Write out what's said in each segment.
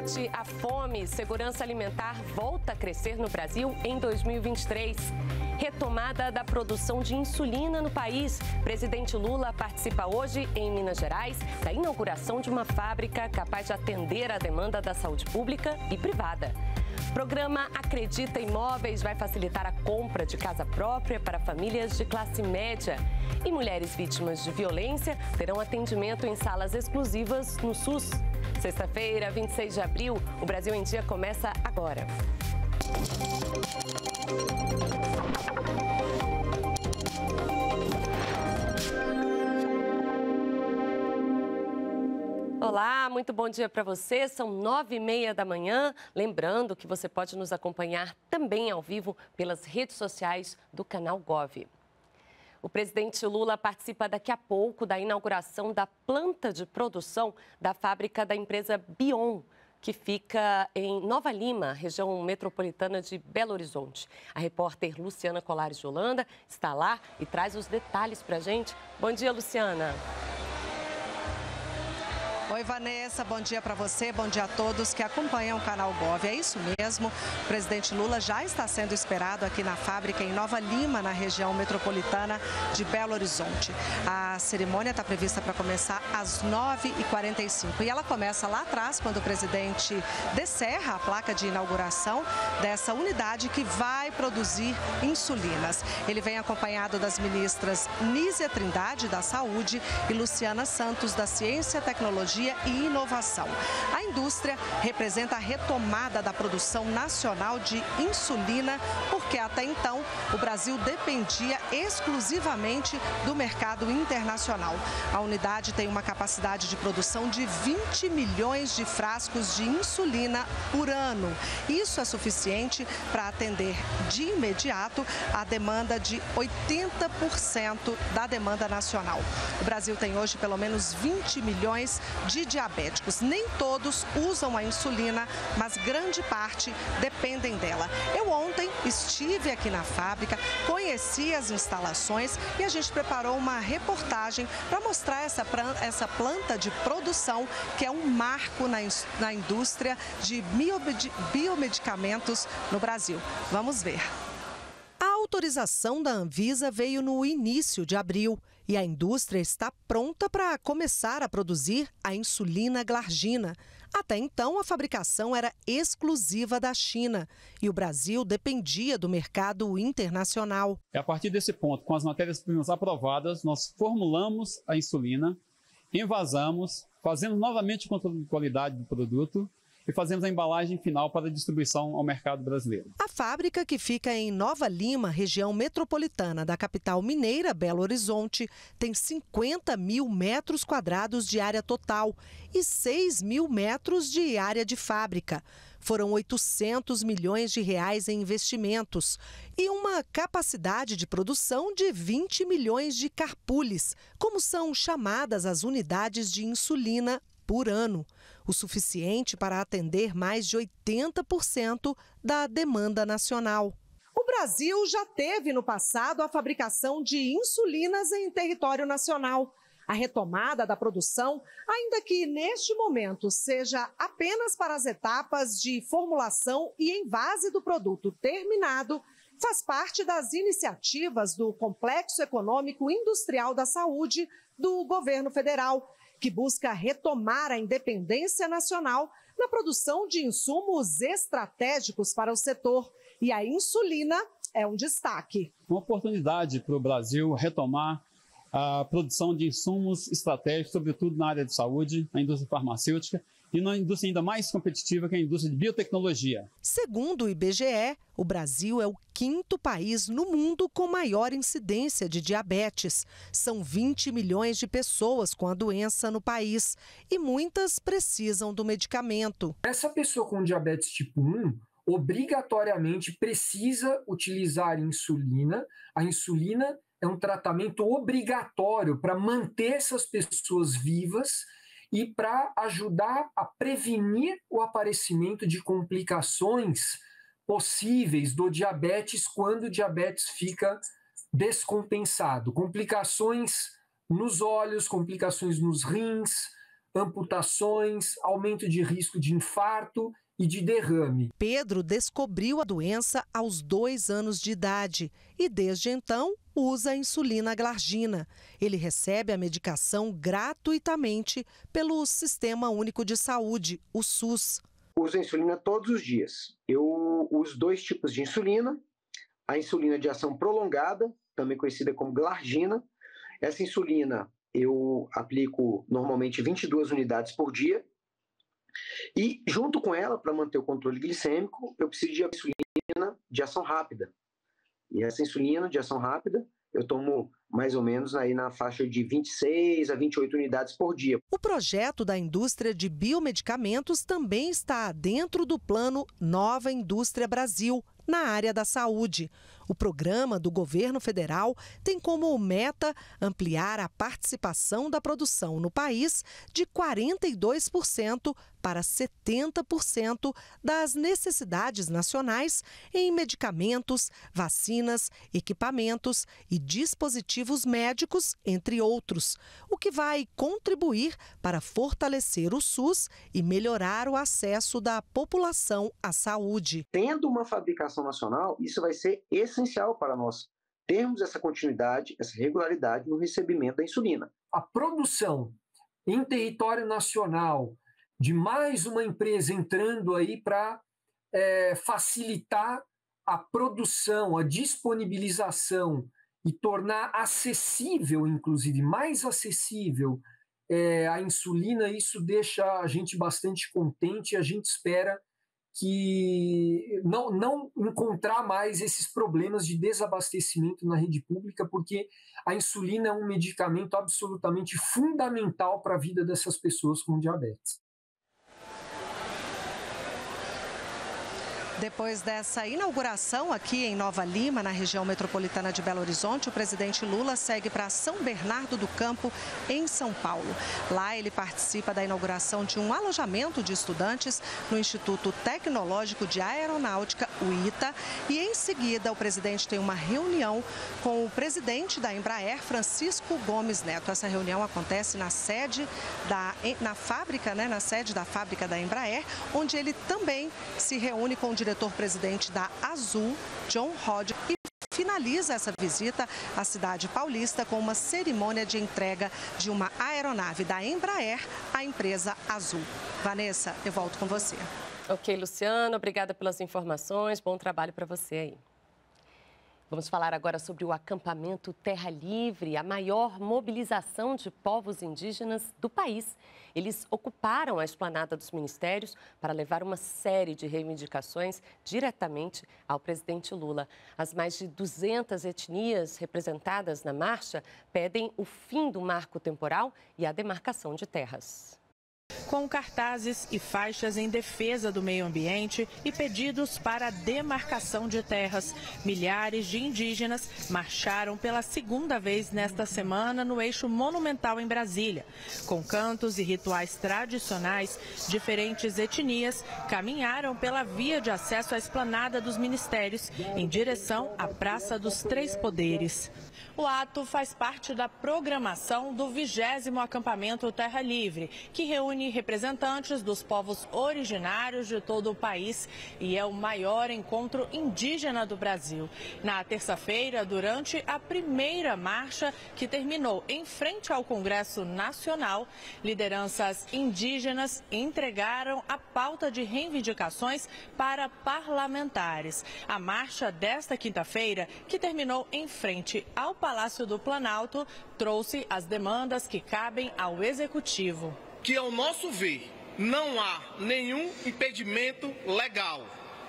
combate à fome, segurança alimentar volta a crescer no Brasil em 2023. Retomada da produção de insulina no país. Presidente Lula participa hoje, em Minas Gerais, da inauguração de uma fábrica capaz de atender a demanda da saúde pública e privada. Programa Acredita Imóveis vai facilitar a compra de casa própria para famílias de classe média. E mulheres vítimas de violência terão atendimento em salas exclusivas no SUS. Sexta-feira, 26 de abril, o Brasil em Dia começa agora. Olá, muito bom dia para você. São 9h30 da manhã. Lembrando que você pode nos acompanhar também ao vivo pelas redes sociais do canal Gov. O presidente Lula participa daqui a pouco da inauguração da planta de produção da fábrica da empresa Bion, que fica em Nova Lima, região metropolitana de Belo Horizonte. A repórter Luciana Colares de Holanda está lá e traz os detalhes para a gente. Bom dia, Luciana. Oi, Vanessa, bom dia para você, bom dia a todos que acompanham o canal Gov. É isso mesmo, o presidente Lula já está sendo esperado aqui na fábrica em Nova Lima, na região metropolitana de Belo Horizonte. A cerimônia está prevista para começar às 9h45 e ela começa lá atrás, quando o presidente descerra a placa de inauguração dessa unidade que vai produzir insulinas. Ele vem acompanhado das ministras Nízia Trindade, da Saúde, e Luciana Santos, da Ciência, Tecnologia e Inovação. A indústria representa a retomada da produção nacional de insulina, porque até então o Brasil dependia exclusivamente do mercado internacional. A unidade tem uma capacidade de produção de 20 milhões de frascos de insulina por ano. Isso é suficiente para atender de imediato a demanda de 80% da demanda nacional. O Brasil tem hoje pelo menos 20 milhões de diabéticos. Nem todos usam a insulina, mas grande parte dependem dela. Eu ontem estive aqui na fábrica, conheci as instalações e a gente preparou uma reportagem para mostrar essa planta de produção, que é um marco na indústria de biomedicamentos no Brasil. Vamos ver. A autorização da Anvisa veio no início de abril e a indústria está pronta para começar a produzir a insulina glargina. Até então, a fabricação era exclusiva da China e o Brasil dependia do mercado internacional. A partir desse ponto, com as matérias-primas aprovadas, nós formulamos a insulina, envasamos, fazemos novamente o controle de qualidade do produto e fazemos a embalagem final para distribuição ao mercado brasileiro. A fábrica, que fica em Nova Lima, região metropolitana da capital mineira, Belo Horizonte, tem 50 mil metros quadrados de área total e 6 mil metros de área de fábrica. Foram 800 milhões de reais em investimentos e uma capacidade de produção de 20 milhões de carpules, como são chamadas as unidades de insulina por ano, o suficiente para atender mais de 80% da demanda nacional. O Brasil já teve no passado a fabricação de insulinas em território nacional. A retomada da produção, ainda que neste momento seja apenas para as etapas de formulação e envase do produto terminado, faz parte das iniciativas do Complexo Econômico Industrial da Saúde do governo federal, que busca retomar a independência nacional na produção de insumos estratégicos para o setor. E a insulina é um destaque. Uma oportunidade para o Brasil retomar a produção de insumos estratégicos, sobretudo na área de saúde, na indústria farmacêutica e na indústria ainda mais competitiva, que é a indústria de biotecnologia. Segundo o IBGE, o Brasil é o 5º país no mundo com maior incidência de diabetes. São 20 milhões de pessoas com a doença no país e muitas precisam do medicamento. Essa pessoa com diabetes tipo 1 obrigatoriamente precisa utilizar insulina. A insulina é um tratamento obrigatório para manter essas pessoas vivas e para ajudar a prevenir o aparecimento de complicações possíveis do diabetes quando o diabetes fica descompensado. Complicações nos olhos, complicações nos rins, amputações, aumento de risco de infarto e de derrame. Pedro descobriu a doença aos 2 anos de idade e, desde então, usa a insulina glargina. Ele recebe a medicação gratuitamente pelo Sistema Único de Saúde, o SUS. Uso a insulina todos os dias. Eu uso 2 tipos de insulina. A insulina de ação prolongada, também conhecida como glargina. Essa insulina eu aplico normalmente 22 unidades por dia. E junto com ela, para manter o controle glicêmico, eu preciso de insulina de ação rápida. E essa insulina de ação rápida eu tomo mais ou menos aí na faixa de 26 a 28 unidades por dia. O projeto da indústria de biomedicamentos também está dentro do plano Nova Indústria Brasil, na área da saúde. O programa do governo federal tem como meta ampliar a participação da produção no país de 42% para 70% das necessidades nacionais em medicamentos, vacinas, equipamentos e dispositivos médicos, entre outros, o que vai contribuir para fortalecer o SUS e melhorar o acesso da população à saúde. Tendo uma fabricação nacional, isso vai ser essencial para nós termos essa continuidade, essa regularidade no recebimento da insulina. A produção em território nacional de mais uma empresa entrando aí para facilitar a produção, a disponibilização e tornar acessível, inclusive mais acessível, a insulina, isso deixa a gente bastante contente e a gente espera que não encontrar mais esses problemas de desabastecimento na rede pública, porque a insulina é um medicamento absolutamente fundamental para a vida dessas pessoas com diabetes. Depois dessa inauguração aqui em Nova Lima, na região metropolitana de Belo Horizonte, o presidente Lula segue para São Bernardo do Campo, em São Paulo. Lá ele participa da inauguração de um alojamento de estudantes no Instituto Tecnológico de Aeronáutica, o ITA, e em seguida o presidente tem uma reunião com o presidente da Embraer, Francisco Gomes Neto. Essa reunião acontece na sede na sede da fábrica da Embraer, onde ele também se reúne com o diretor-presidente da Azul, John Hodge, e finaliza essa visita à cidade paulista com uma cerimônia de entrega de uma aeronave da Embraer à empresa Azul. Vanessa, eu volto com você. Ok, Luciano, obrigada pelas informações, bom trabalho para você aí. Vamos falar agora sobre o acampamento Terra Livre, a maior mobilização de povos indígenas do país. Eles ocuparam a esplanada dos ministérios para levar uma série de reivindicações diretamente ao presidente Lula. As mais de 200 etnias representadas na marcha pedem o fim do marco temporal e a demarcação de terras. Com cartazes e faixas em defesa do meio ambiente e pedidos para a demarcação de terras, milhares de indígenas marcharam pela segunda vez nesta semana no eixo monumental em Brasília. Com cantos e rituais tradicionais, diferentes etnias caminharam pela via de acesso à esplanada dos ministérios em direção à Praça dos Três Poderes. O ato faz parte da programação do 20º acampamento Terra Livre, que reúne representantes dos povos originários de todo o país e é o maior encontro indígena do Brasil. Na terça-feira, durante a primeira marcha, que terminou em frente ao Congresso Nacional, lideranças indígenas entregaram a pauta de reivindicações para parlamentares. A marcha desta quinta-feira, que terminou em frente ao Palácio do Planalto, trouxe as demandas que cabem ao Executivo. Que, ao nosso ver, não há nenhum impedimento legal.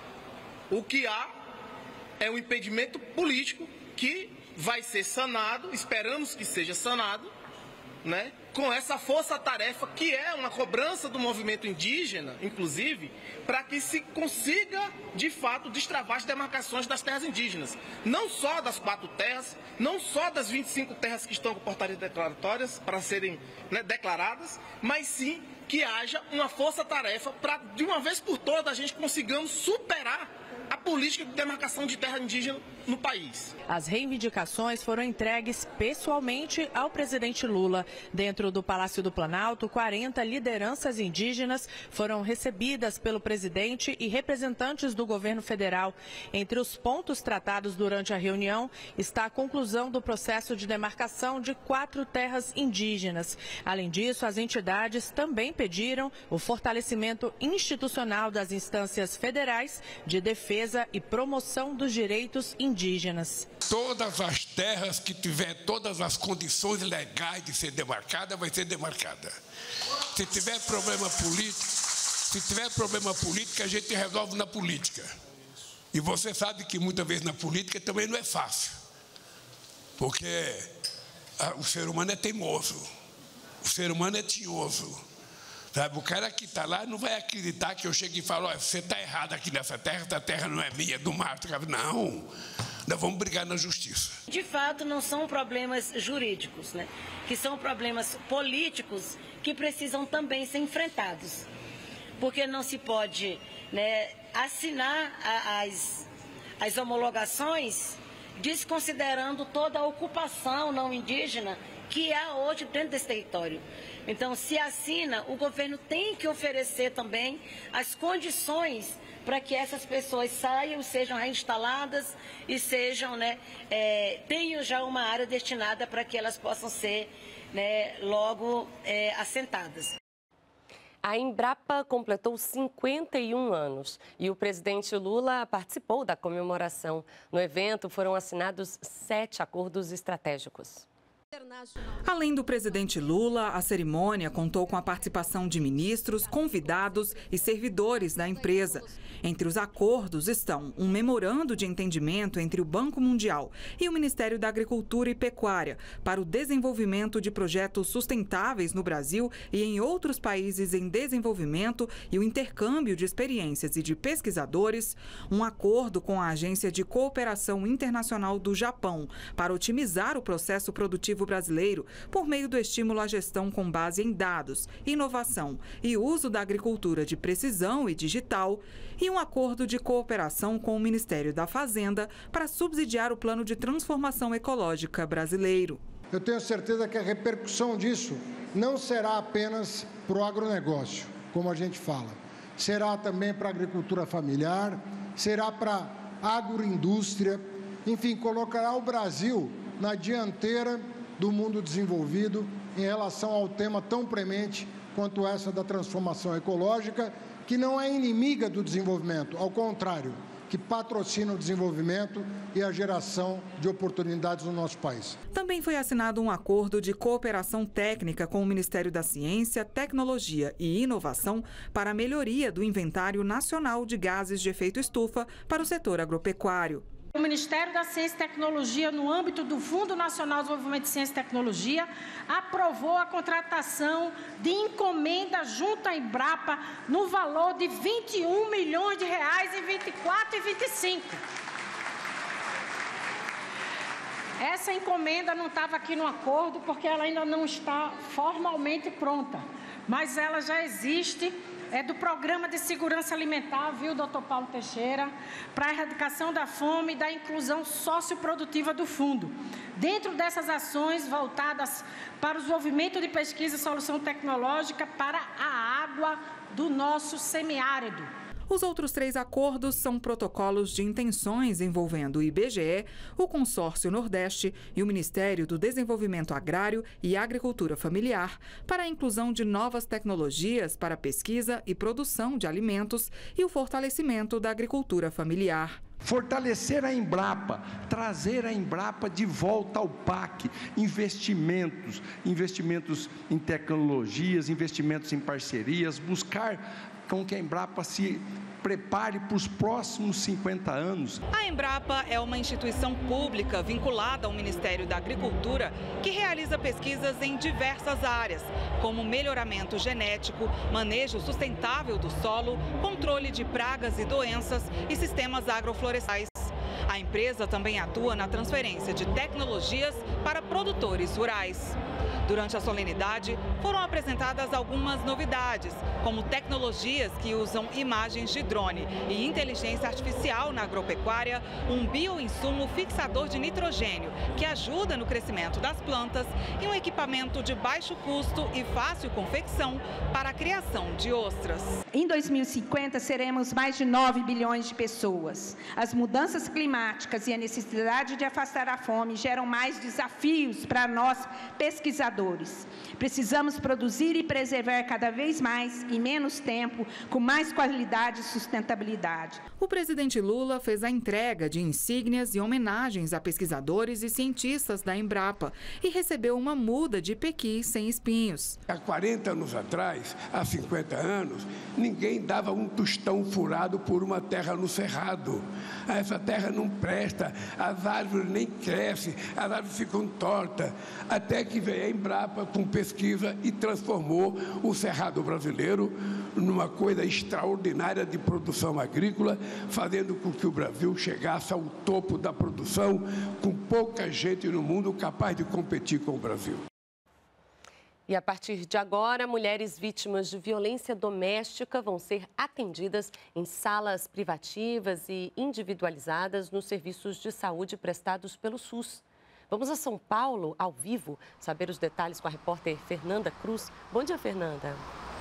O que há é um impedimento político que vai ser sanado, esperamos que seja sanado, né, com essa força-tarefa que é uma cobrança do movimento indígena, inclusive, para que se consiga, de fato, destravar as demarcações das terras indígenas. Não só das 4 terras, não só das 25 terras que estão com portarias declaratórias para serem, né, declaradas, mas sim que haja uma força-tarefa para, de uma vez por todas, a gente consigamos superar a política de demarcação de terra indígena no país. As reivindicações foram entregues pessoalmente ao presidente Lula. Dentro do Palácio do Planalto, 40 lideranças indígenas foram recebidas pelo presidente e representantes do governo federal. Entre os pontos tratados durante a reunião está a conclusão do processo de demarcação de 4 terras indígenas. Além disso, as entidades também pediram o fortalecimento institucional das instâncias federais de defesa e promoção dos direitos indígenas. Todas as terras que tiver todas as condições legais de ser demarcada, vai ser demarcada. Se tiver problema político, a gente resolve na política. E você sabe que muitas vezes na política também não é fácil. Porque o ser humano é teimoso, o ser humano é tinhoso. Sabe, o cara que está lá não vai acreditar que eu chego e falo, olha, você está errado aqui nessa terra, essa terra não é minha, é do mato. Não, nós vamos brigar na justiça. De fato, não são problemas jurídicos, né? Que são problemas políticos que precisam também ser enfrentados. Porque não se pode, né, assinar as homologações desconsiderando toda a ocupação não indígena que há hoje dentro desse território. Então, se assina, o governo tem que oferecer também as condições para que essas pessoas saiam, sejam reinstaladas e sejam, né, tenham já uma área destinada para que elas possam ser, né, logo assentadas. A Embrapa completou 51 anos e o presidente Lula participou da comemoração. No evento foram assinados 7 acordos estratégicos. Além do presidente Lula, a cerimônia contou com a participação de ministros, convidados e servidores da empresa. Entre os acordos estão um memorando de entendimento entre o Banco Mundial e o Ministério da Agricultura e Pecuária para o desenvolvimento de projetos sustentáveis no Brasil e em outros países em desenvolvimento e o intercâmbio de experiências e de pesquisadores, um acordo com a Agência de Cooperação Internacional do Japão para otimizar o processo produtivo brasileiro por meio do estímulo à gestão com base em dados, inovação e uso da agricultura de precisão e digital, e um acordo de cooperação com o Ministério da Fazenda para subsidiar o Plano de Transformação Ecológica brasileiro. Eu tenho certeza que a repercussão disso não será apenas para o agronegócio, como a gente fala. Será também para a agricultura familiar, será para a agroindústria, enfim, colocará o Brasil na dianteira do mundo desenvolvido em relação ao tema tão premente quanto essa da transformação ecológica, que não é inimiga do desenvolvimento, ao contrário, que patrocina o desenvolvimento e a geração de oportunidades no nosso país. Também foi assinado um acordo de cooperação técnica com o Ministério da Ciência, Tecnologia e Inovação para a melhoria do inventário nacional de gases de efeito estufa para o setor agropecuário. O Ministério da Ciência e Tecnologia, no âmbito do Fundo Nacional de Desenvolvimento de Ciência e Tecnologia, aprovou a contratação de encomenda junto à Embrapa no valor de R$21 milhões em 24 e 25. Essa encomenda não estava aqui no acordo porque ela ainda não está formalmente pronta, mas ela já existe. É do Programa de Segurança Alimentar, viu, doutor Paulo Teixeira, para a erradicação da fome e da inclusão socioprodutiva do fundo. Dentro dessas ações voltadas para o desenvolvimento de pesquisa e solução tecnológica para a água do nosso semiárido. Os outros 3 acordos são protocolos de intenções envolvendo o IBGE, o Consórcio Nordeste e o Ministério do Desenvolvimento Agrário e Agricultura Familiar para a inclusão de novas tecnologias para pesquisa e produção de alimentos e o fortalecimento da agricultura familiar. Fortalecer a Embrapa, trazer a Embrapa de volta ao PAC, investimentos em tecnologias, investimentos em parcerias, buscar com que a Embrapa se prepare para os próximos 50 anos. A Embrapa é uma instituição pública vinculada ao Ministério da Agricultura que realiza pesquisas em diversas áreas, como melhoramento genético, manejo sustentável do solo, controle de pragas e doenças e sistemas agroflorestais. A empresa também atua na transferência de tecnologias para produtores rurais. Durante a solenidade, foram apresentadas algumas novidades, como tecnologias que usam imagens de drone e inteligência artificial na agropecuária, um bioinsumo fixador de nitrogênio, que ajuda no crescimento das plantas, e um equipamento de baixo custo e fácil confecção para a criação de ostras. Em 2050, seremos mais de 9 bilhões de pessoas. As mudanças climáticas e a necessidade de afastar a fome geram mais desafios para nós, pesquisadores. Precisamos produzir e preservar cada vez mais, em menos tempo, com mais qualidade e sustentabilidade. O presidente Lula fez a entrega de insígnias e homenagens a pesquisadores e cientistas da Embrapa e recebeu uma muda de pequi sem espinhos. Há 40 anos atrás, há 50 anos, ninguém dava um tostão furado por uma terra no cerrado. Essa terra não presta, as árvores nem crescem, as árvores ficam tortas. Até que veio a Embrapa com pesquisa e transformou o cerrado brasileiro numa coisa extraordinária de produção agrícola, fazendo com que o Brasil chegasse ao topo da produção, com pouca gente no mundo capaz de competir com o Brasil. E a partir de agora, mulheres vítimas de violência doméstica vão ser atendidas em salas privativas e individualizadas nos serviços de saúde prestados pelo SUS. Vamos a São Paulo, ao vivo, saber os detalhes com a repórter Fernanda Cruz. Bom dia, Fernanda.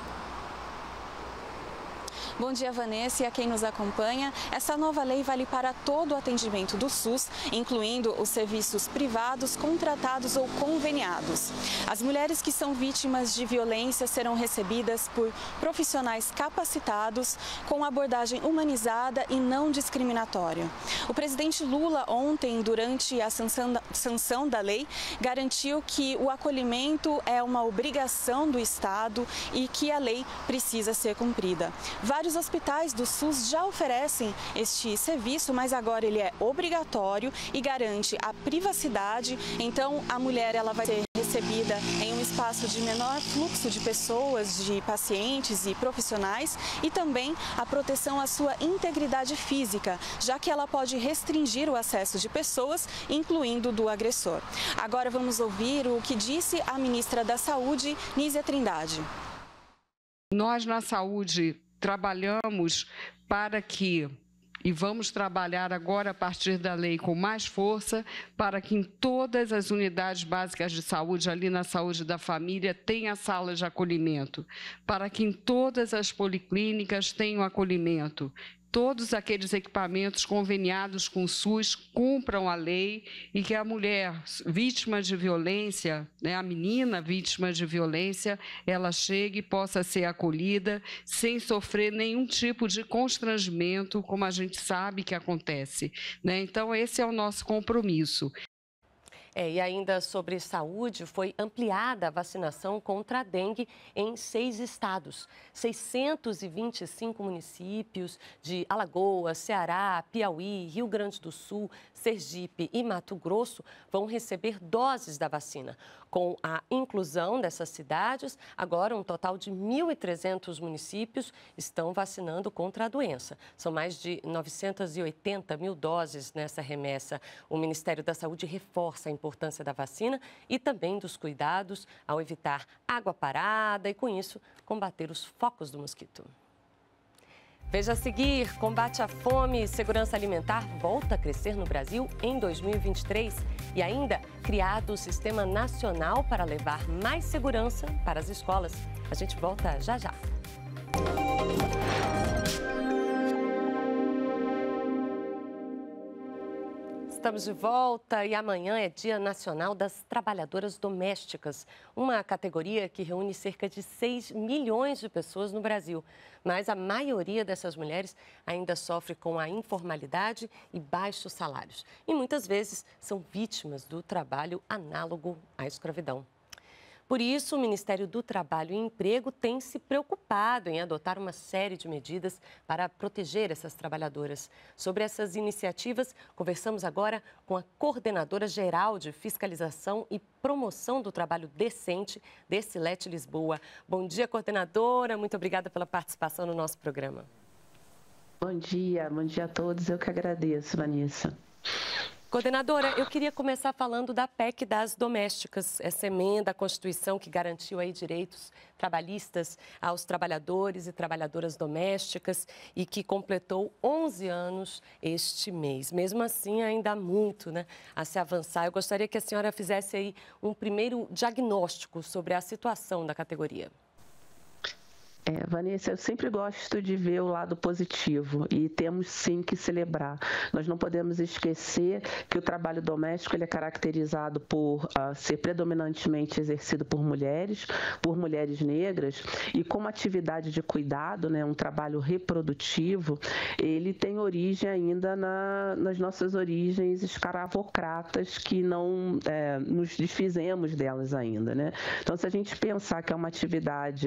Bom dia, Vanessa, e a quem nos acompanha. Essa nova lei vale para todo o atendimento do SUS, incluindo os serviços privados, contratados ou conveniados. As mulheres que são vítimas de violência serão recebidas por profissionais capacitados, com abordagem humanizada e não discriminatória. O presidente Lula, ontem, durante a sanção da lei, garantiu que o acolhimento é uma obrigação do Estado e que a lei precisa ser cumprida. Vários hospitais do SUS já oferecem este serviço, mas agora ele é obrigatório e garante a privacidade. Então, a mulher vai ser recebida em um espaço de menor fluxo de pessoas, de pacientes e profissionais, e também a proteção à sua integridade física, já que ela pode restringir o acesso de pessoas, incluindo do agressor. Agora vamos ouvir o que disse a ministra da Saúde, Nízia Trindade. Nós, na saúde, trabalhamos para que, e vamos trabalhar agora a partir da lei com mais força, para que em todas as unidades básicas de saúde, ali na saúde da família, tenha sala de acolhimento, para que em todas as policlínicas tenham acolhimento. Todos aqueles equipamentos conveniados com o SUS cumpram a lei e que a mulher vítima de violência, a menina vítima de violência, ela chegue e possa ser acolhida sem sofrer nenhum tipo de constrangimento, como a gente sabe que acontece. Então, esse é o nosso compromisso. E ainda sobre saúde, foi ampliada a vacinação contra a dengue em 6 estados. 625 municípios de Alagoas, Ceará, Piauí, Rio Grande do Sul, Sergipe e Mato Grosso vão receber doses da vacina. Com a inclusão dessas cidades, agora um total de 1.300 municípios estão vacinando contra a doença. São mais de 980 mil doses nessa remessa. O Ministério da Saúde reforça a importância da vacina e também dos cuidados ao evitar água parada e, com isso, combater os focos do mosquito. Veja a seguir, combate à fome e segurança alimentar volta a crescer no Brasil em 2023 e ainda criado o Sistema Nacional para levar mais segurança para as escolas. A gente volta já já. Estamos de volta e amanhã é Dia Nacional das Trabalhadoras Domésticas, uma categoria que reúne cerca de 6 milhões de pessoas no Brasil. Mas a maioria dessas mulheres ainda sofre com a informalidade e baixos salários. E muitas vezes são vítimas do trabalho análogo à escravidão. Por isso, o Ministério do Trabalho e Emprego tem se preocupado em adotar uma série de medidas para proteger essas trabalhadoras. Sobre essas iniciativas, conversamos agora com a Coordenadora Geral de Fiscalização e Promoção do Trabalho Decente, Decilete Lisboa. Bom dia, coordenadora. Muito obrigada pela participação no nosso programa. Bom dia a todos. Eu que agradeço, Vanessa. Coordenadora, eu queria começar falando da PEC das domésticas, essa emenda à Constituição que garantiu aí direitos trabalhistas aos trabalhadores e trabalhadoras domésticas e que completou 11 anos este mês. Mesmo assim, ainda há muito, né, a se avançar. Eu gostaria que a senhora fizesse aí um primeiro diagnóstico sobre a situação da categoria. Vanessa, eu sempre gosto de ver o lado positivo e temos sim que celebrar. Nós não podemos esquecer que o trabalho doméstico ele é caracterizado por ser predominantemente exercido por mulheres negras e como atividade de cuidado, né, um trabalho reprodutivo, ele tem origem ainda nas nossas origens escravocratas que não nos desfizemos delas ainda, né? Então, se a gente pensar que é uma atividade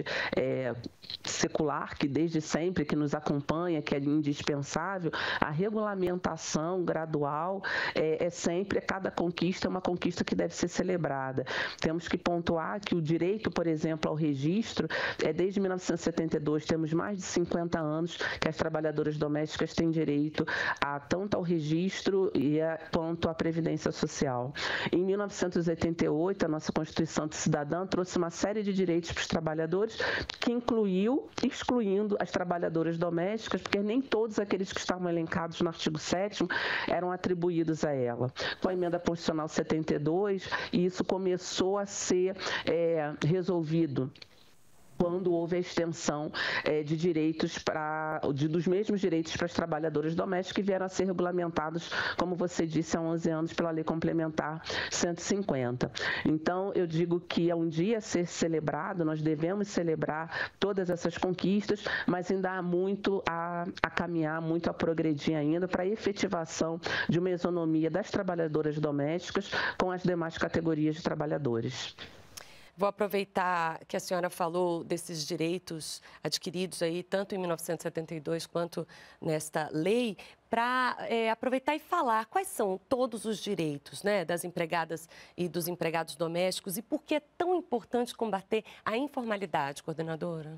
secular, que desde sempre que nos acompanha, que é indispensável, a regulamentação gradual sempre, cada conquista é uma conquista que deve ser celebrada. Temos que pontuar que o direito, por exemplo, ao registro, desde 1972, temos mais de 50 anos que as trabalhadoras domésticas têm direito tanto ao registro quanto à previdência social. Em 1988, a nossa Constituição Cidadã trouxe uma série de direitos para os trabalhadores que excluindo as trabalhadoras domésticas, porque nem todos aqueles que estavam elencados no artigo 7º eram atribuídos a ela. Com a emenda constitucional 72, isso começou a ser resolvido quando houve a extensão de direitos dos mesmos direitos para as trabalhadoras domésticas que vieram a ser regulamentados, como você disse, há 11 anos pela Lei Complementar 150. Então, eu digo que é um dia a ser celebrado, nós devemos celebrar todas essas conquistas, mas ainda há muito a caminhar, muito a progredir ainda para a efetivação de uma isonomia das trabalhadoras domésticas com as demais categorias de trabalhadores. Vou aproveitar que a senhora falou desses direitos adquiridos aí, tanto em 1972 quanto nesta lei, para aproveitar e falar quais são todos os direitos, né, das empregadas e dos empregados domésticos e por que é tão importante combater a informalidade, coordenadora?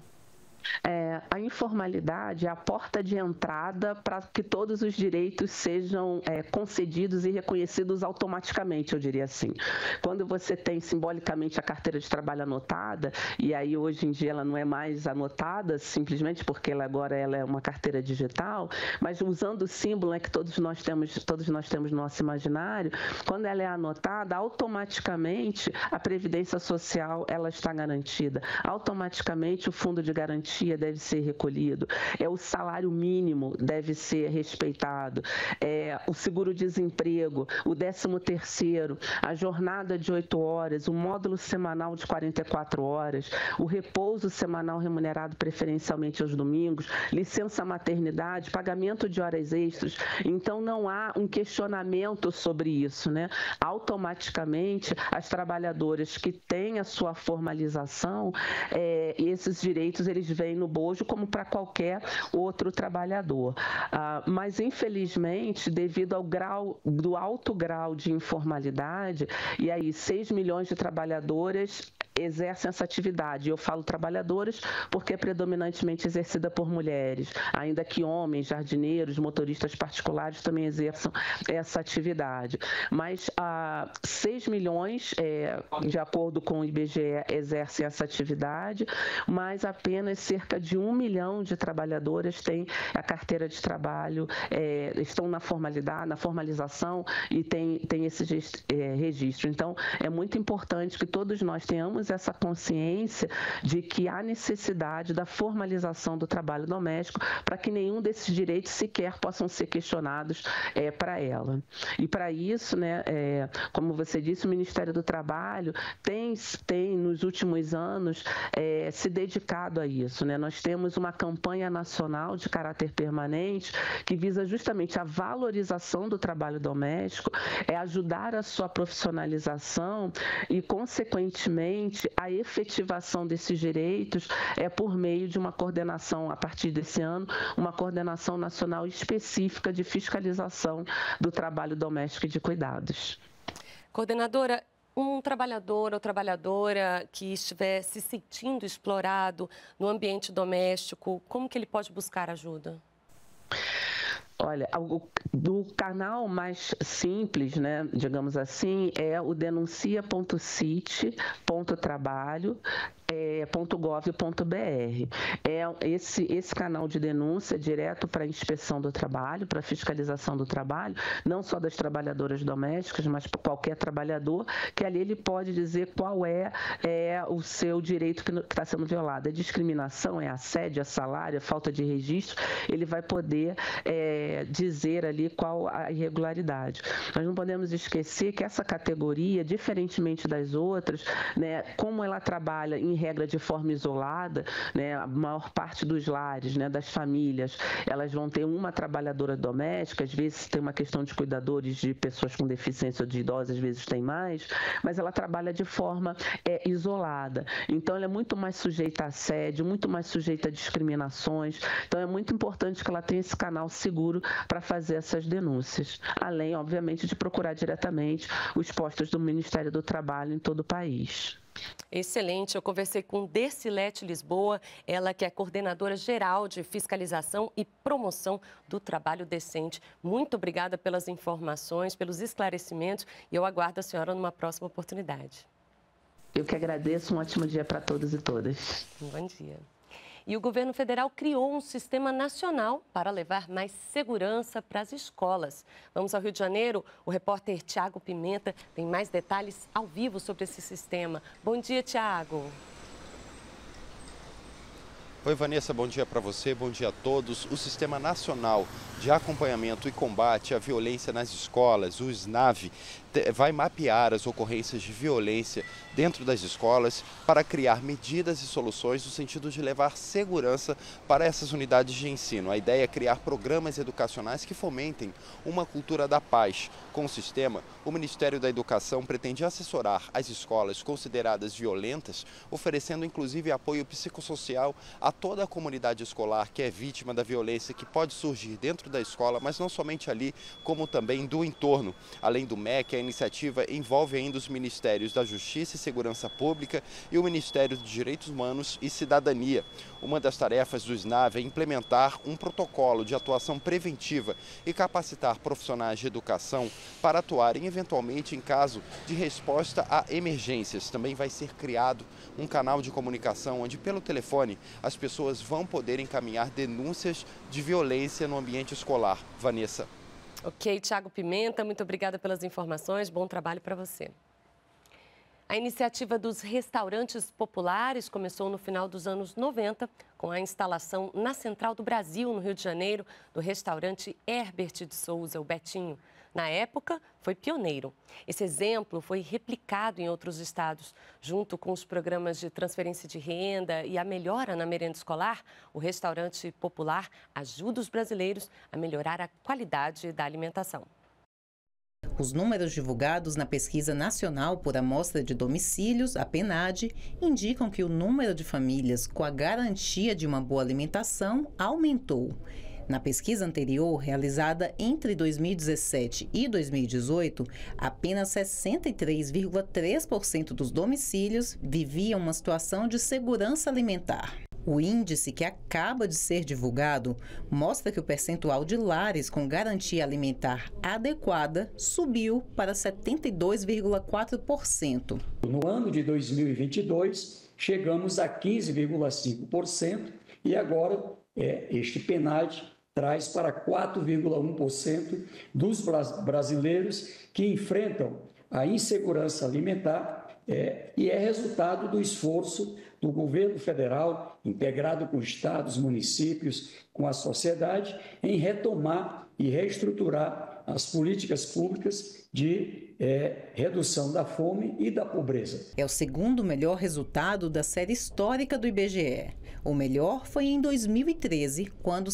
A informalidade é a porta de entrada para que todos os direitos sejam concedidos e reconhecidos automaticamente, eu diria assim. Quando você tem simbolicamente a carteira de trabalho anotada, e aí hoje em dia ela não é mais anotada, simplesmente porque agora ela é uma carteira digital, mas usando o símbolo que todos nós temos no nosso imaginário, quando ela é anotada, automaticamente a Previdência Social ela está garantida, automaticamente o Fundo de Garantia deve ser recolhido, o salário mínimo deve ser respeitado, o seguro-desemprego, o 13º, a jornada de 8 horas, o módulo semanal de 44 horas, o repouso semanal remunerado preferencialmente aos domingos, licença maternidade, pagamento de horas extras. Então, não há um questionamento sobre isso, né? Automaticamente, as trabalhadoras que têm a sua formalização, esses direitos, eles vêm no bojo como para qualquer outro trabalhador. Mas, infelizmente, devido do alto grau de informalidade, e aí 6 milhões de trabalhadoras exercem essa atividade. Eu falo trabalhadoras porque é predominantemente exercida por mulheres, ainda que homens, jardineiros, motoristas particulares também exerçam essa atividade. Mas 6 milhões, de acordo com o IBGE, exercem essa atividade, mas apenas cerca de 1 milhão de trabalhadoras têm a carteira de trabalho, estão na formalização e tem esse registro. Então, é muito importante que todos nós tenhamos essa consciência de que há necessidade da formalização do trabalho doméstico para que nenhum desses direitos sequer possam ser questionados para ela. E para isso, né, como você disse, o Ministério do Trabalho tem nos últimos anos se dedicado a isso, né? Nós temos uma campanha nacional de caráter permanente que visa justamente a valorização do trabalho doméstico, ajudar a sua profissionalização e, consequentemente, a efetivação desses direitos por meio de uma coordenação, a partir desse ano, uma coordenação nacional específica de fiscalização do trabalho doméstico e de cuidados. Coordenadora, um trabalhador ou trabalhadora que estiver se sentindo explorado no ambiente doméstico, como que ele pode buscar ajuda? Olha, do canal mais simples, né, digamos assim, é o denuncia.cit.trabalho.gov.br. Esse canal de denúncia direto para a inspeção do trabalho, para a fiscalização do trabalho, não só das trabalhadoras domésticas, mas para qualquer trabalhador, que ali ele pode dizer qual é o seu direito que está sendo violado. É discriminação, é assédio, é salário, é falta de registro, ele vai poder dizer ali qual a irregularidade. Nós não podemos esquecer que essa categoria, diferentemente das outras, né, como ela trabalha em regra de forma isolada, né, a maior parte dos lares, né, das famílias, elas vão ter uma trabalhadora doméstica, às vezes tem uma questão de cuidadores de pessoas com deficiência ou de idosos, às vezes tem mais, mas ela trabalha de forma isolada. Então, ela é muito mais sujeita a assédio, muito mais sujeita a discriminações. Então, é muito importante que ela tenha esse canal seguro para fazer essas denúncias, além, obviamente, de procurar diretamente os postos do Ministério do Trabalho em todo o país. Excelente. Eu conversei com Dercilete Lisboa, ela que é coordenadora geral de fiscalização e promoção do trabalho decente. Muito obrigada pelas informações, pelos esclarecimentos e eu aguardo a senhora numa próxima oportunidade. Eu que agradeço. Um ótimo dia para todos e todas. Bom dia. E o governo federal criou um sistema nacional para levar mais segurança para as escolas. Vamos ao Rio de Janeiro. O repórter Tiago Pimenta tem mais detalhes ao vivo sobre esse sistema. Bom dia, Tiago. Oi, Vanessa, bom dia para você, bom dia a todos. O Sistema Nacional de Acompanhamento e Combate à Violência nas Escolas, o SNAV, vai mapear as ocorrências de violência dentro das escolas para criar medidas e soluções no sentido de levar segurança para essas unidades de ensino. A ideia é criar programas educacionais que fomentem uma cultura da paz. Com o sistema, o Ministério da Educação pretende assessorar as escolas consideradas violentas, oferecendo inclusive apoio psicossocial a toda a comunidade escolar que é vítima da violência que pode surgir dentro da escola, mas não somente ali, como também do entorno. Além do MEC, a iniciativa envolve ainda os Ministérios da Justiça e Segurança Pública e o Ministério dos Direitos Humanos e Cidadania. Uma das tarefas do SNAV é implementar um protocolo de atuação preventiva e capacitar profissionais de educação para atuarem eventualmente em caso de resposta a emergências. Também vai ser criado um canal de comunicação onde, pelo telefone, as pessoas vão poder encaminhar denúncias de violência no ambiente escolar. Vanessa. Ok, Tiago Pimenta, muito obrigada pelas informações. Bom trabalho para você. A iniciativa dos restaurantes populares começou no final dos anos 90, com a instalação na Central do Brasil, no Rio de Janeiro, do restaurante Herbert de Souza, o Betinho. Na época, foi pioneiro. Esse exemplo foi replicado em outros estados. Junto com os programas de transferência de renda e a melhora na merenda escolar, o restaurante popular ajuda os brasileiros a melhorar a qualidade da alimentação. Os números divulgados na Pesquisa Nacional por Amostra de Domicílios, a PNAD, indicam que o número de famílias com a garantia de uma boa alimentação aumentou. Na pesquisa anterior, realizada entre 2017 e 2018, apenas 63,3% dos domicílios viviam uma situação de segurança alimentar. O índice que acaba de ser divulgado mostra que o percentual de lares com garantia alimentar adequada subiu para 72,4%. No ano de 2022, chegamos a 15,5% e agora este PNAD traz para 4,1% dos brasileiros que enfrentam a insegurança alimentar e é resultado do esforço do governo federal, integrado com estados, municípios, com a sociedade, em retomar e reestruturar as políticas públicas de redução da fome e da pobreza. É o segundo melhor resultado da série histórica do IBGE. O melhor foi em 2013, quando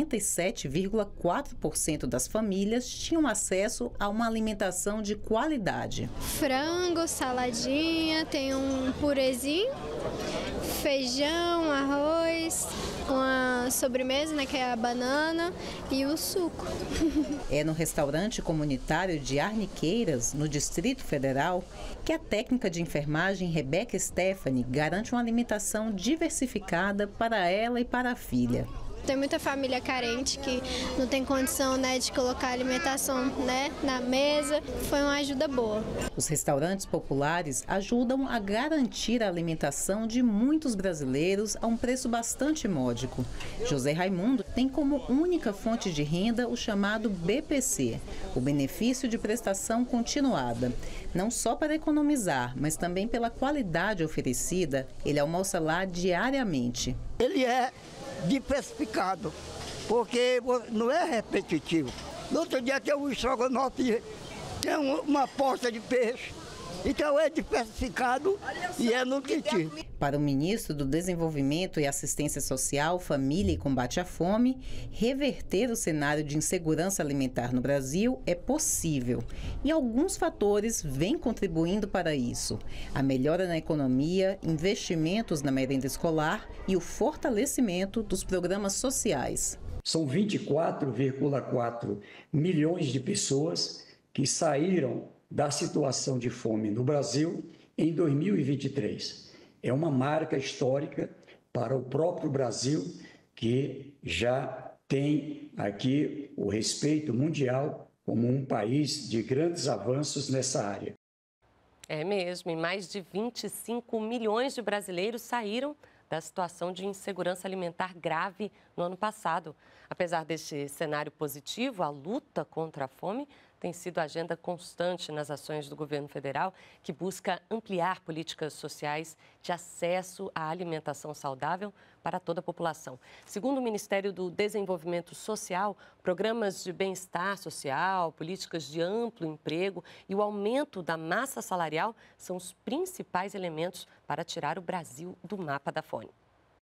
77,4% das famílias tinham acesso a uma alimentação de qualidade. Frango, saladinha, tem um purezinho, feijão, arroz, uma sobremesa, né, que é a banana, e o suco. É no restaurante comunitário de Arniqueiras, no Distrito Federal, que a técnica de enfermagem Rebeca Stephanie garante uma alimentação diversificada para ela e para a filha. Tem muita família carente que não tem condição, né, de colocar alimentação, né, na mesa. Foi uma ajuda boa. Os restaurantes populares ajudam a garantir a alimentação de muitos brasileiros a um preço bastante módico. José Raimundo tem como única fonte de renda o chamado BPC, o benefício de prestação continuada. Não só para economizar, mas também pela qualidade oferecida, ele almoça lá diariamente. Ele é diversificado, porque não é repetitivo. No outro dia tem um estrogonofe, tem uma posta de peixe. Então é diversificado e é nutritivo. Para o ministro do Desenvolvimento e Assistência Social, Família e Combate à Fome, reverter o cenário de insegurança alimentar no Brasil é possível. E alguns fatores vêm contribuindo para isso. A melhora na economia, investimentos na merenda escolar e o fortalecimento dos programas sociais. São 24,4 milhões de pessoas que saíram da situação de fome no Brasil em 2023. É uma marca histórica para o próprio Brasil, que já tem aqui o respeito mundial como um país de grandes avanços nessa área. É mesmo, e mais de 25 milhões de brasileiros saíram da situação de insegurança alimentar grave no ano passado. Apesar deste cenário positivo, a luta contra a fome tem sido agenda constante nas ações do governo federal, que busca ampliar políticas sociais de acesso à alimentação saudável para toda a população. Segundo o Ministério do Desenvolvimento Social, programas de bem-estar social, políticas de amplo emprego e o aumento da massa salarial são os principais elementos para tirar o Brasil do mapa da fome.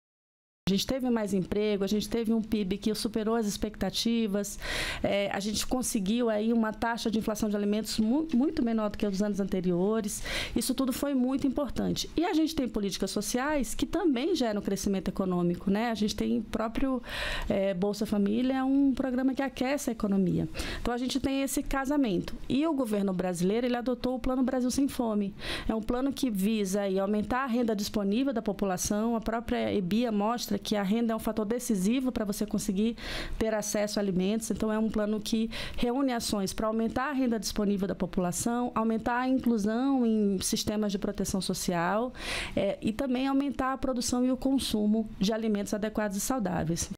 A gente teve mais emprego, a gente teve um PIB que superou as expectativas, a gente conseguiu aí uma taxa de inflação de alimentos muito menor do que os anos anteriores. Isso tudo foi muito importante. E a gente tem políticas sociais que também geram crescimento econômico, né? A gente tem o próprio Bolsa Família, um programa que aquece a economia. Então, a gente tem esse casamento. E o governo brasileiro, ele adotou o Plano Brasil Sem Fome. É um plano que visa aí aumentar a renda disponível da população. A própria EBIA mostra que a renda é um fator decisivo para você conseguir ter acesso a alimentos. Então, é um plano que reúne ações para aumentar a renda disponível da população, aumentar a inclusão em sistemas de proteção social e também aumentar a produção e o consumo de alimentos adequados e saudáveis.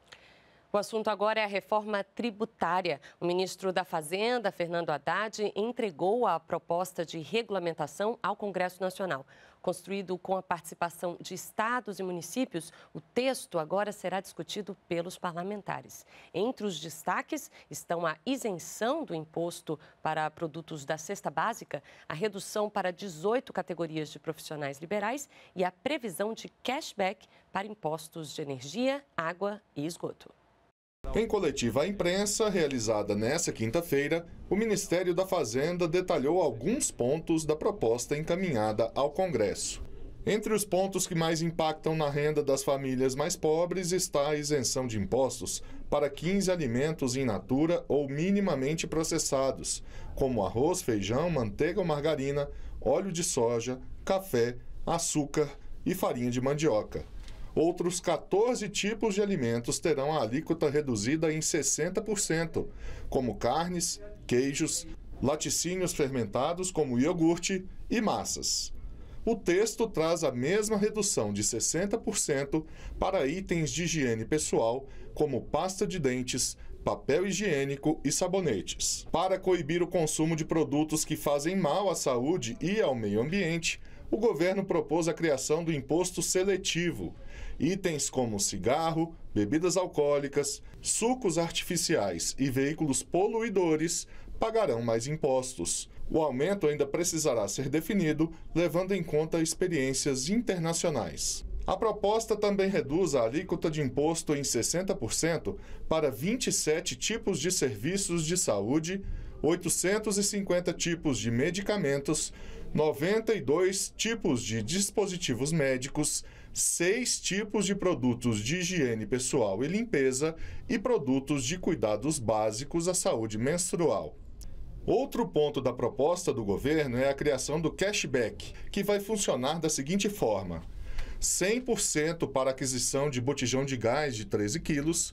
O assunto agora é a reforma tributária. O ministro da Fazenda, Fernando Haddad, entregou a proposta de regulamentação ao Congresso Nacional. Construído com a participação de estados e municípios, o texto agora será discutido pelos parlamentares. Entre os destaques estão a isenção do imposto para produtos da cesta básica, a redução para 18 categorias de profissionais liberais e a previsão de cashback para impostos de energia, água e esgoto. Em coletiva à imprensa, realizada nesta quinta-feira, o Ministério da Fazenda detalhou alguns pontos da proposta encaminhada ao Congresso. Entre os pontos que mais impactam na renda das famílias mais pobres está a isenção de impostos para 15 alimentos in natura ou minimamente processados, como arroz, feijão, manteiga ou margarina, óleo de soja, café, açúcar e farinha de mandioca. Outros 14 tipos de alimentos terão a alíquota reduzida em 60%, como carnes, queijos, laticínios fermentados como iogurte e massas. O texto traz a mesma redução de 60% para itens de higiene pessoal, como pasta de dentes, papel higiênico e sabonetes. Para coibir o consumo de produtos que fazem mal à saúde e ao meio ambiente, o governo propôs a criação do imposto seletivo. Itens como cigarro, bebidas alcoólicas, sucos artificiais e veículos poluidores pagarão mais impostos. O aumento ainda precisará ser definido, levando em conta experiências internacionais. A proposta também reduz a alíquota de imposto em 60% para 27 tipos de serviços de saúde, 850 tipos de medicamentos, 92 tipos de dispositivos médicos, 6 tipos de produtos de higiene pessoal e limpeza e produtos de cuidados básicos à saúde menstrual. Outro ponto da proposta do governo é a criação do cashback, que vai funcionar da seguinte forma: 100% para aquisição de botijão de gás de 13 quilos,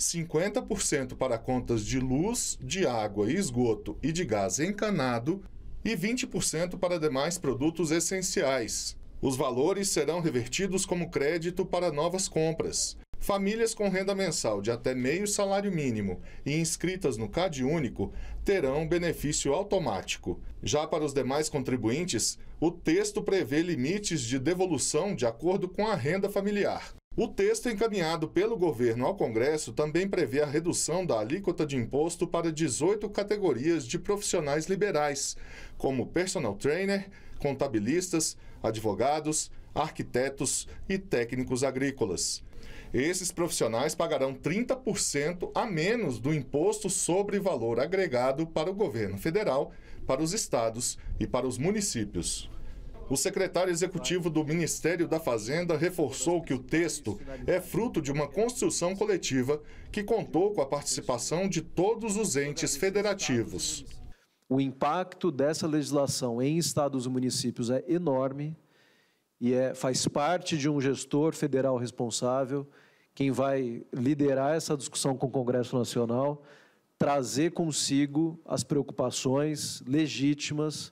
50% para contas de luz, de água e esgoto e de gás encanado e 20% para demais produtos essenciais. Os valores serão revertidos como crédito para novas compras. Famílias com renda mensal de até meio salário mínimo e inscritas no CadÚnico terão benefício automático. Já para os demais contribuintes, o texto prevê limites de devolução de acordo com a renda familiar. O texto encaminhado pelo governo ao Congresso também prevê a redução da alíquota de imposto para 18 categorias de profissionais liberais, como personal trainer, contabilistas, advogados, arquitetos e técnicos agrícolas. Esses profissionais pagarão 30% a menos do imposto sobre valor agregado para o governo federal, para os estados e para os municípios. O secretário executivo do Ministério da Fazenda reforçou que o texto é fruto de uma construção coletiva que contou com a participação de todos os entes federativos. O impacto dessa legislação em estados e municípios é enorme e faz parte de um gestor federal responsável, quem vai liderar essa discussão com o Congresso Nacional, trazer consigo as preocupações legítimas,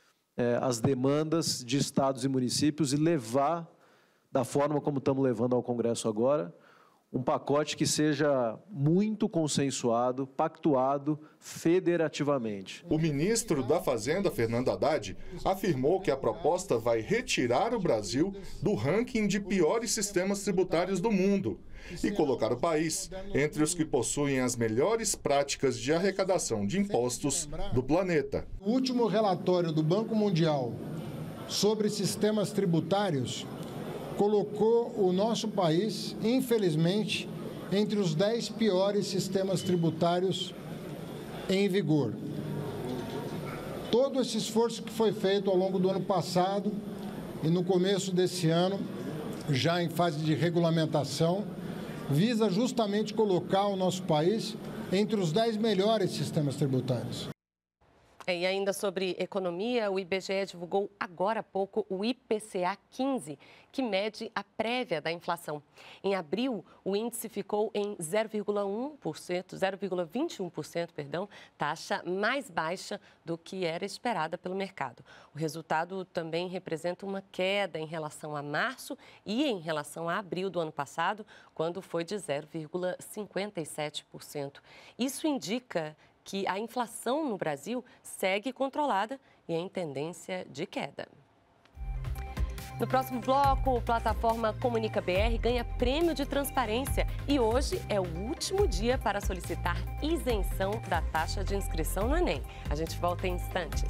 as demandas de estados e municípios e levar, da forma como estamos levando ao Congresso agora, um pacote que seja muito consensuado, pactuado federativamente. O ministro da Fazenda, Fernando Haddad, afirmou que a proposta vai retirar o Brasil do ranking de piores sistemas tributários do mundo e colocar o país entre os que possuem as melhores práticas de arrecadação de impostos do planeta. O último relatório do Banco Mundial sobre sistemas tributários colocou o nosso país, infelizmente, entre os 10 piores sistemas tributários em vigor. Todo esse esforço que foi feito ao longo do ano passado e no começo desse ano, já em fase de regulamentação, visa justamente colocar o nosso país entre os 10 melhores sistemas tributários. E ainda sobre economia, o IBGE divulgou agora há pouco o IPCA 15, que mede a prévia da inflação. Em abril, o índice ficou em 0,21%, taxa mais baixa do que era esperada pelo mercado. O resultado também representa uma queda em relação a março e em relação a abril do ano passado, quando foi de 0,57%. Isso indica que a inflação no Brasil segue controlada e em tendência de queda. No próximo bloco, a plataforma Comunica BR ganha prêmio de transparência e hoje é o último dia para solicitar isenção da taxa de inscrição no Enem. A gente volta em instantes.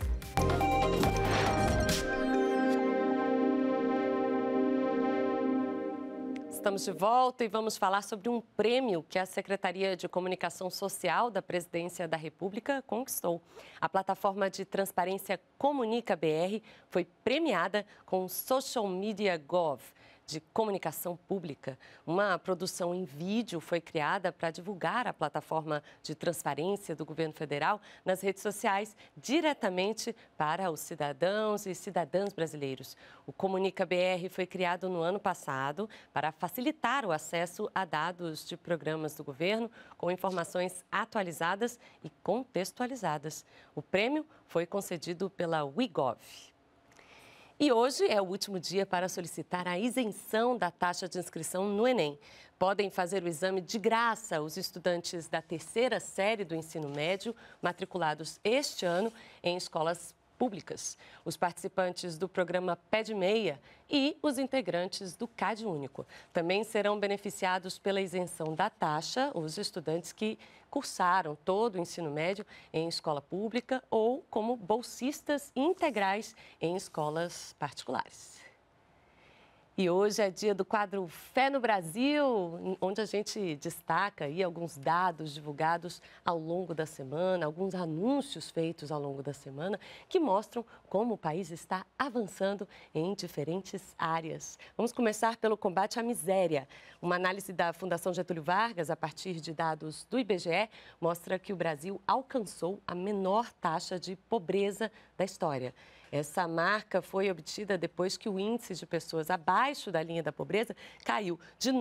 Estamos de volta e vamos falar sobre um prêmio que a Secretaria de Comunicação Social da Presidência da República conquistou. A plataforma de transparência Comunica BR foi premiada com o Social Media Gov de Comunicação Pública. Uma produção em vídeo foi criada para divulgar a plataforma de transparência do governo federal nas redes sociais diretamente para os cidadãos e cidadãs brasileiros. O Comunica BR foi criado no ano passado para facilitar o acesso a dados de programas do governo com informações atualizadas e contextualizadas. O prêmio foi concedido pela WeGov. E hoje é o último dia para solicitar a isenção da taxa de inscrição no Enem. Podem fazer o exame de graça os estudantes da terceira série do ensino médio matriculados este ano em escolas públicas, os participantes do programa Pé de Meia e os integrantes do CadÚnico. Também serão beneficiados pela isenção da taxa os estudantes que cursaram todo o ensino médio em escola pública ou como bolsistas integrais em escolas particulares. E hoje é dia do quadro Fé no Brasil, onde a gente destaca aí alguns dados divulgados ao longo da semana, alguns anúncios feitos ao longo da semana, que mostram como o país está avançando em diferentes áreas. Vamos começar pelo combate à miséria. Uma análise da Fundação Getúlio Vargas, a partir de dados do IBGE, mostra que o Brasil alcançou a menor taxa de pobreza da história. Essa marca foi obtida depois que o índice de pessoas abaixo da linha da pobreza caiu de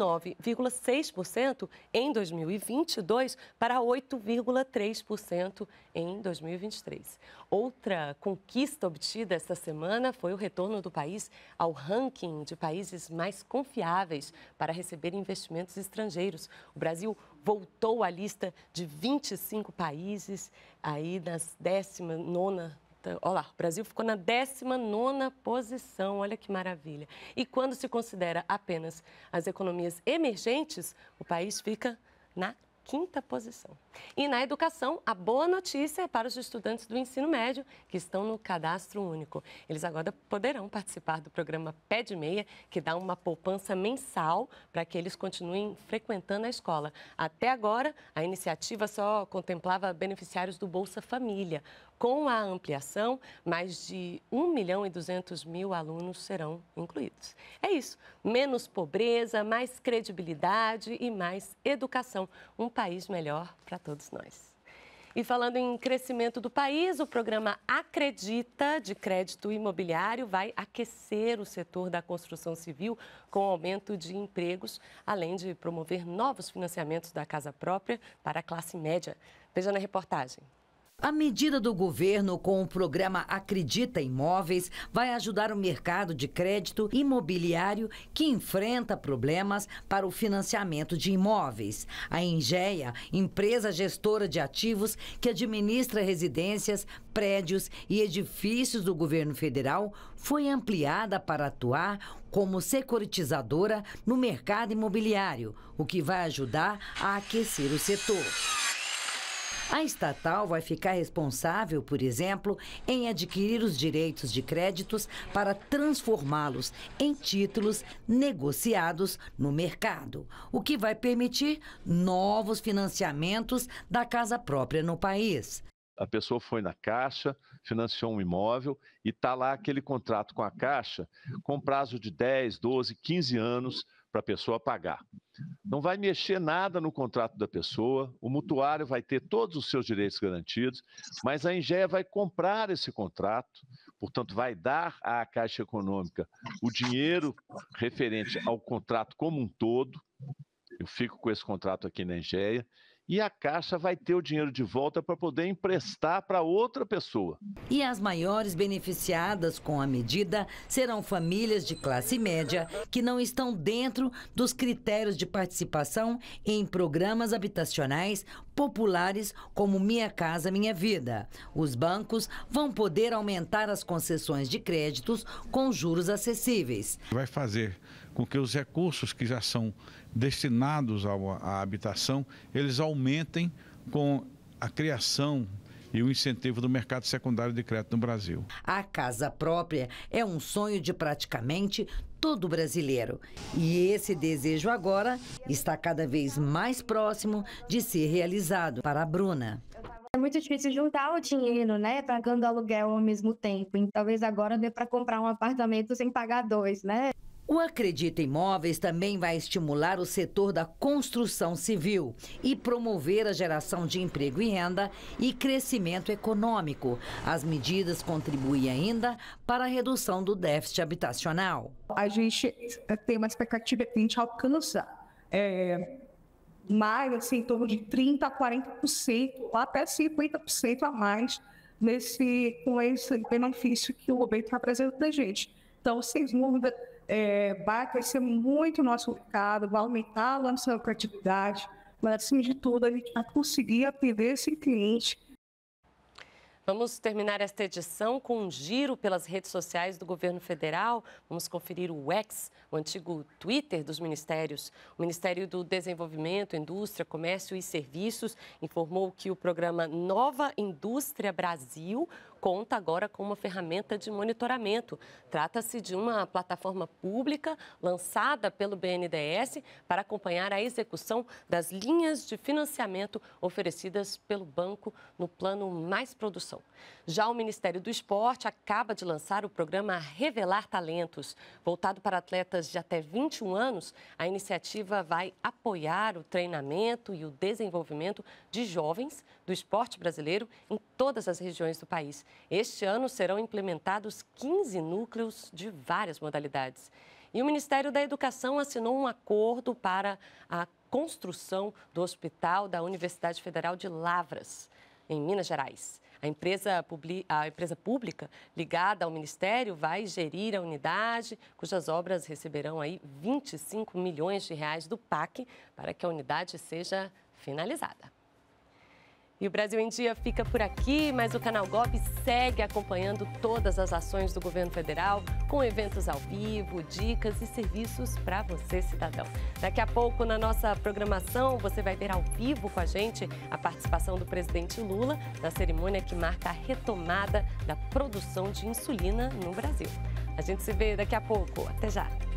9,6% em 2022 para 8,3% em 2023. Outra conquista obtida esta semana foi o retorno do país ao ranking de países mais confiáveis para receber investimentos estrangeiros. O Brasil voltou à lista de 25 países, aí nas 19ª. Olha lá, o Brasil ficou na 19ª posição, olha que maravilha. E quando se considera apenas as economias emergentes, o país fica na 5ª posição. E na educação, a boa notícia é para os estudantes do ensino médio que estão no cadastro único. Eles agora poderão participar do programa Pé de Meia, que dá uma poupança mensal para que eles continuem frequentando a escola. Até agora, a iniciativa só contemplava beneficiários do Bolsa Família. Com a ampliação, mais de 1.200.000 alunos serão incluídos. É isso, menos pobreza, mais credibilidade e mais educação. Um país melhor para todos nós. E falando em crescimento do país, o programa Acredita, de crédito imobiliário, vai aquecer o setor da construção civil com aumento de empregos, além de promover novos financiamentos da casa própria para a classe média. Veja na reportagem. A medida do governo com o programa Acredita Imóveis vai ajudar o mercado de crédito imobiliário que enfrenta problemas para o financiamento de imóveis. A Engea, empresa gestora de ativos que administra residências, prédios e edifícios do governo federal, foi ampliada para atuar como securitizadora no mercado imobiliário, o que vai ajudar a aquecer o setor. A estatal vai ficar responsável, por exemplo, em adquirir os direitos de créditos para transformá-los em títulos negociados no mercado, o que vai permitir novos financiamentos da casa própria no país. A pessoa foi na Caixa, financiou um imóvel e está lá aquele contrato com a Caixa com prazo de 10, 12, 15 anos para a pessoa pagar. Não vai mexer nada no contrato da pessoa, o mutuário vai ter todos os seus direitos garantidos, mas a Engea vai comprar esse contrato, portanto, vai dar à Caixa Econômica o dinheiro referente ao contrato como um todo. Eu fico com esse contrato aqui na Engea. E a Caixa vai ter o dinheiro de volta para poder emprestar para outra pessoa. E as maiores beneficiadas com a medida serão famílias de classe média que não estão dentro dos critérios de participação em programas habitacionais populares como Minha Casa Minha Vida. Os bancos vão poder aumentar as concessões de créditos com juros acessíveis. Vai fazer com que os recursos que já são destinados à habitação, eles aumentem com a criação e o incentivo do mercado secundário de crédito no Brasil. A casa própria é um sonho de praticamente todo brasileiro. E esse desejo agora está cada vez mais próximo de ser realizado. Para a Bruna. É muito difícil juntar o dinheiro, né, pagando aluguel ao mesmo tempo. E talvez agora dê para comprar um apartamento sem pagar 2, né? O Acredita Imóveis também vai estimular o setor da construção civil e promover a geração de emprego e renda e crescimento econômico. As medidas contribuem ainda para a redução do déficit habitacional. A gente tem uma expectativa que a gente alcança mais, assim, em torno de 30% a 40%, até 50% a mais com esse benefício que o governo está apresentando para a gente. Então, sem dúvida, vai crescer muito o nosso mercado, vai aumentar a nossa lucratividade, mas, acima de tudo, a gente vai conseguir atender esse cliente. Vamos terminar esta edição com um giro pelas redes sociais do governo federal. Vamos conferir o X, o antigo Twitter dos ministérios. O Ministério do Desenvolvimento, Indústria, Comércio e Serviços informou que o programa Nova Indústria Brasil conta agora com uma ferramenta de monitoramento. Trata-se de uma plataforma pública lançada pelo BNDES para acompanhar a execução das linhas de financiamento oferecidas pelo banco no plano Mais Produção. Já o Ministério do Esporte acaba de lançar o programa Revelar Talentos. Voltado para atletas de até 21 anos, a iniciativa vai apoiar o treinamento e o desenvolvimento de jovens do esporte brasileiro em todas as regiões do país. Este ano serão implementados 15 núcleos de várias modalidades. E o Ministério da Educação assinou um acordo para a construção do Hospital da Universidade Federal de Lavras, em Minas Gerais. A empresa pública ligada ao Ministério vai gerir a unidade, cujas obras receberão aí 25 milhões de reais do PAC para que a unidade seja finalizada. E o Brasil em Dia fica por aqui, mas o Canal Gov segue acompanhando todas as ações do governo federal, com eventos ao vivo, dicas e serviços para você, cidadão. Daqui a pouco, na nossa programação, você vai ter ao vivo com a gente a participação do presidente Lula na cerimônia que marca a retomada da produção de insulina no Brasil. A gente se vê daqui a pouco. Até já!